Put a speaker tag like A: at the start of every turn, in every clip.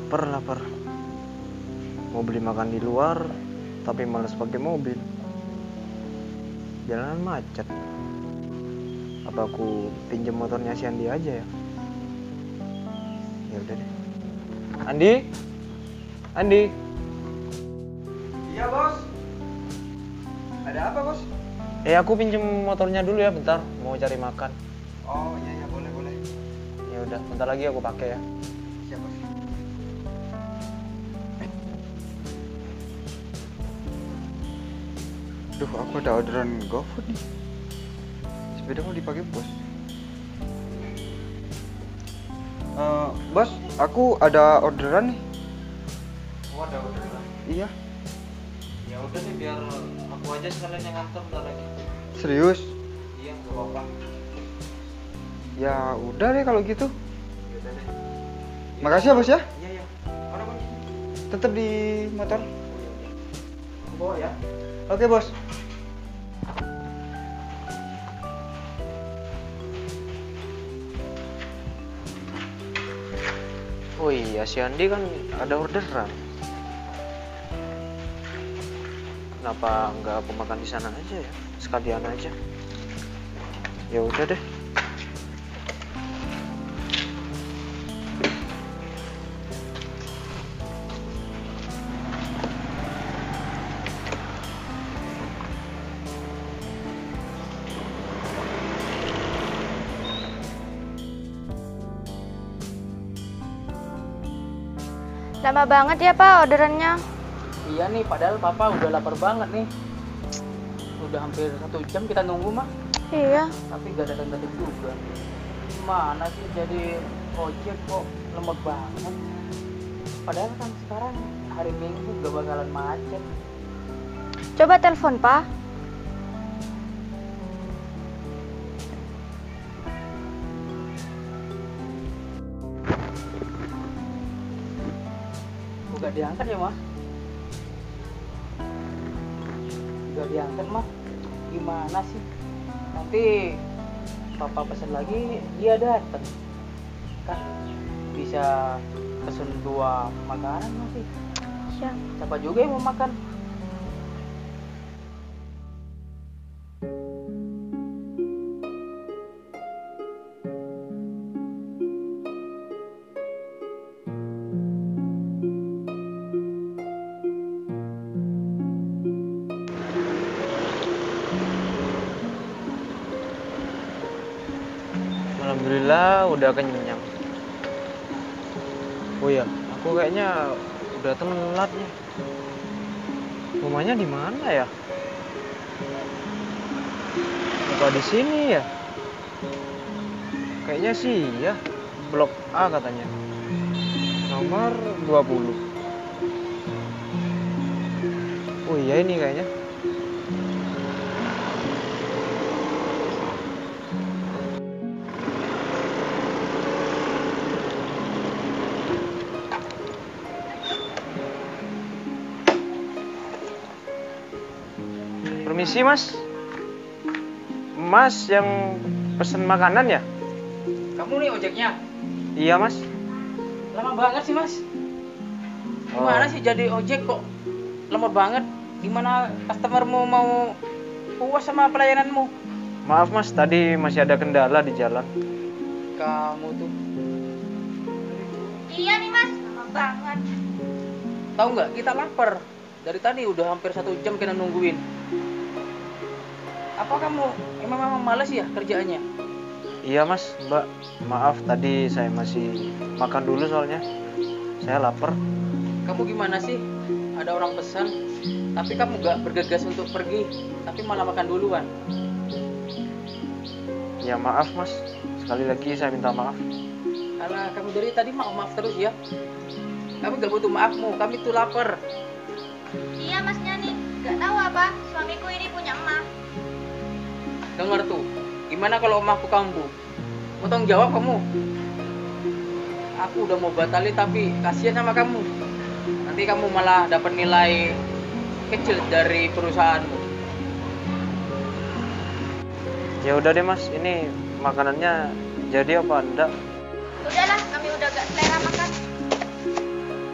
A: Lapar. Mau beli makan di luar, tapi males pakai mobil. Jalanan macet. Apa aku pinjam motornya si Andi aja ya? Ya udah deh. Andi.
B: Iya bos. Ada apa bos?
A: Aku pinjam motornya dulu ya, bentar. Mau cari makan.
B: Oh iya boleh.
A: Ya udah, bentar lagi aku pakai ya.
B: Siap bos. Duh, aku ada orderan GoFood nih. Sepeda mau dipakai bos. Bos, aku ada orderan nih.
A: Oh, ada orderan.
B: Iya.
A: Ya udah sih, biar aku aja sekalian yang nganter bentar lagi.
B: Serius?
A: Iya, nggak apa-apa.
B: Ya udah deh kalau gitu.
A: Ya udah deh.
B: Makasih ya bos ya.
A: Iya. Mana kunci?
B: Tetap di motor.
A: Oh, ya udah. Aku bawa ya.
B: Oke bos.
A: Oh iya, si Andi kan ada orderan. Kenapa nggak aku makan di sana aja ya? Sekalian aja. Ya udah deh.
C: Lama banget ya Pak orderannya.
D: Iya nih, padahal Papa udah lapar banget nih. Udah hampir 1 jam kita nunggu mah,
C: Iya.
D: tapi gak datang-datang juga. Gimana sih jadi ojek kok lemot banget? Padahal kan sekarang hari Minggu gak bakalan macet.
C: Coba telepon Pak.
D: Gak diangkat ya mah? Gak diangkat mah? Gimana sih? Nanti Papa pesan lagi dia datang. Kan bisa pesen 2 makanan masih.
C: Siap.
D: Siapa juga yang mau makan?
A: Alhamdulillah udah kenyang. Oh ya, aku kayaknya udah telat nih. Rumahnya di mana ya? Apa di sini ya? Kayaknya sih ya, Blok A katanya. Nomor 20. Oh iya ini kayaknya. Permisi mas. Mas yang pesen makanan ya?
D: Kamu nih ojeknya?
A: Iya mas.
D: Lama banget sih mas. Gimana sih jadi ojek kok lemot banget? Gimana customermu mau puas sama pelayananmu?
A: Maaf mas, tadi masih ada kendala di jalan.
D: Kamu tuh
C: Iya nih Mas, lama banget.
D: tahu nggak, kita lapar. Dari tadi udah hampir 1 jam kita nungguin. Apa kamu emang malas ya kerjaannya?
A: Iya mas, mbak. Maaf tadi saya masih makan dulu soalnya. Saya lapar.
D: Kamu gimana sih? Ada orang pesan, tapi kamu nggak bergegas untuk pergi, tapi malah makan duluan.
A: Ya maaf mas. Sekali lagi saya minta maaf.
D: Alah, kamu dari tadi maaf terus ya. Kami gak butuh maafmu, kami tuh lapar.
C: Iya Masnya nih, gak tahu apa, suamiku ini punya emak.
D: Dengar tuh, gimana kalau emakku kambuh? Mau tanggung jawab kamu? Aku udah mau batalin tapi kasihan sama kamu. Nanti kamu malah dapat nilai kecil dari perusahaanmu.
A: Ya udah deh mas, ini makanannya jadi apa enggak?
C: Udahlah, kami udah gak selera makan.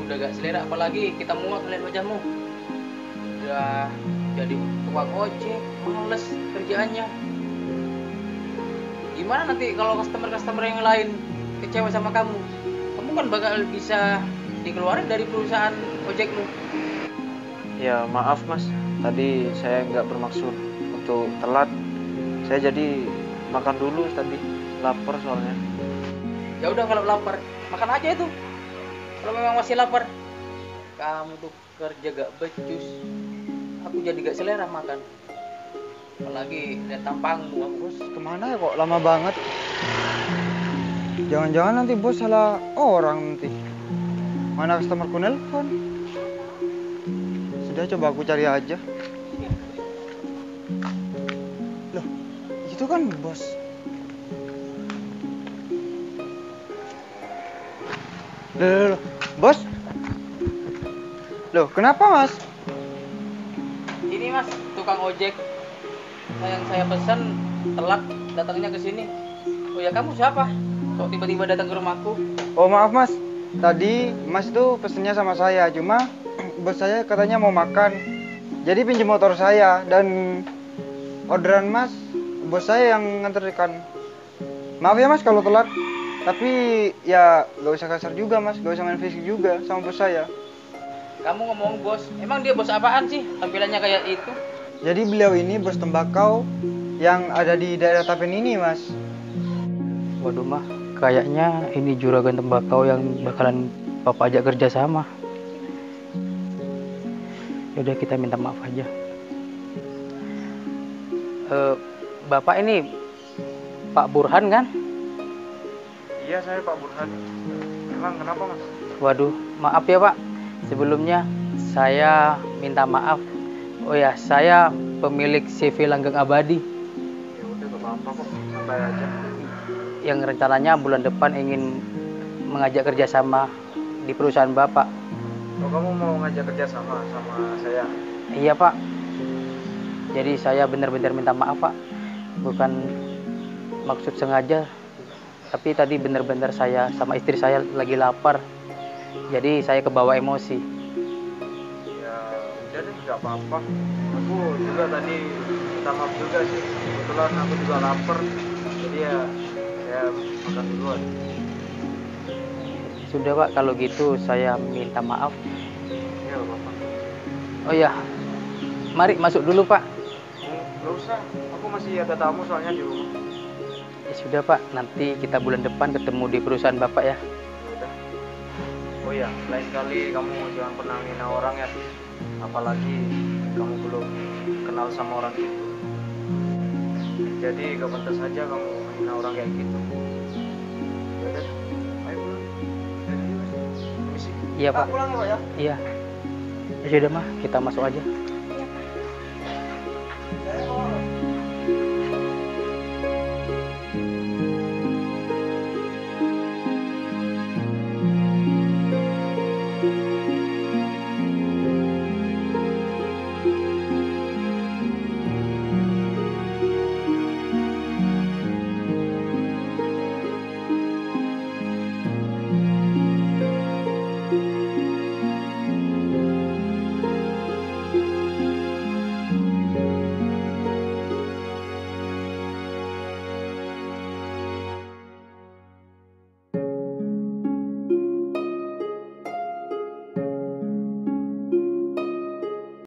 D: udah gak selera, apalagi kita muak ngeliat wajahmu. Udah jadi tukang ojek, males kerjaannya. Gimana nanti kalau customer yang lain kecewa sama kamu? Kamu kan bakal bisa dikeluarin dari perusahaan ojekmu.
A: Ya maaf mas, tadi saya nggak bermaksud untuk telat. Saya jadi makan dulu tadi, lapar soalnya.
D: Ya udah kalau lapar, makan aja itu. Kalau memang masih lapar. Kamu tuh kerja gak becus. Aku jadi gak selera makan. Apalagi lihat tampangmu,
B: Bos, kemana ya kok lama banget? Jangan-jangan nanti bos salah orang nanti. Mana customerku nelpon? Sudah, coba aku cari aja. Loh, itu kan bos. Loh, bos? Loh, kenapa mas?
D: Ini mas, tukang ojek yang saya pesan telat datangnya ke sini. Oh ya, kamu siapa? Kok tiba-tiba datang ke rumahku?
B: Oh maaf mas, tadi mas itu pesennya sama saya, cuma bos saya katanya mau makan. Jadi pinjam motor saya dan orderan mas, bos saya yang nganterkan. Maaf ya mas kalau telat, tapi ya gak usah kasar juga mas, gak usah main fisik juga sama bos saya.
D: Kamu ngomong bos, emang dia bos apaan sih? Tampilannya kayak itu.
B: Jadi beliau ini bos tembakau yang ada di daerah Tapen ini mas.
D: Waduh mah, kayaknya ini juragan tembakau yang bakalan Bapak ajak kerja sama. Yaudah kita minta maaf aja. Bapak ini Pak Burhan kan?
A: Iya saya Pak Burhan. Emang kenapa mas?
D: Waduh, maaf ya Pak. Sebelumnya saya minta maaf. Oh ya, saya pemilik CV Langgeng Abadi
A: Ya udah gak apa-apa kok, santai aja.
D: yang rencananya bulan depan ingin mengajak kerjasama di perusahaan Bapak.
A: Oh kamu mau ngajak kerja sama saya?
D: Iya Pak. Jadi saya benar-benar minta maaf Pak. Bukan maksud sengaja. Tapi tadi benar-benar saya sama istri saya lagi lapar. Jadi saya kebawa emosi.
A: Ya udah deh, gak apa-apa. Aku juga tadi minta maaf juga sih. Kebetulan aku juga lapar. Jadi ya saya makan duluan.
D: Sudah Pak, kalau gitu saya minta maaf.
A: Ya gak apa-apa.
D: Oh ya, mari masuk dulu Pak.
A: Gak usah, aku masih ada tamu soalnya di rumah.
D: Ya sudah Pak, nanti kita bulan depan ketemu di perusahaan Bapak ya.
A: Udah. Oh ya, lain kali kamu jangan pernah menghina orang ya. Apalagi kamu belum kenal sama orang itu. Jadi gak pantas saja kamu menghina orang kayak gitu. Ya udah, ayo pulang. Permisi.
D: Iya Pak.
B: Pulang ya pak ya.
D: Iya. Ya sudah mah, kita masuk aja.
C: Iya, Pak.
B: Saya bawa